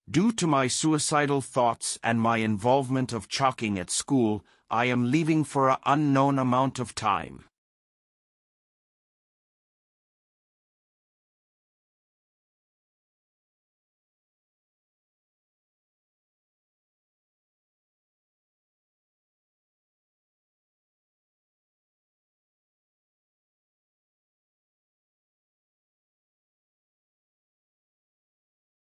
Due to my suicidal thoughts and my involvement of chalking at school, I am leaving for an unknown amount of time.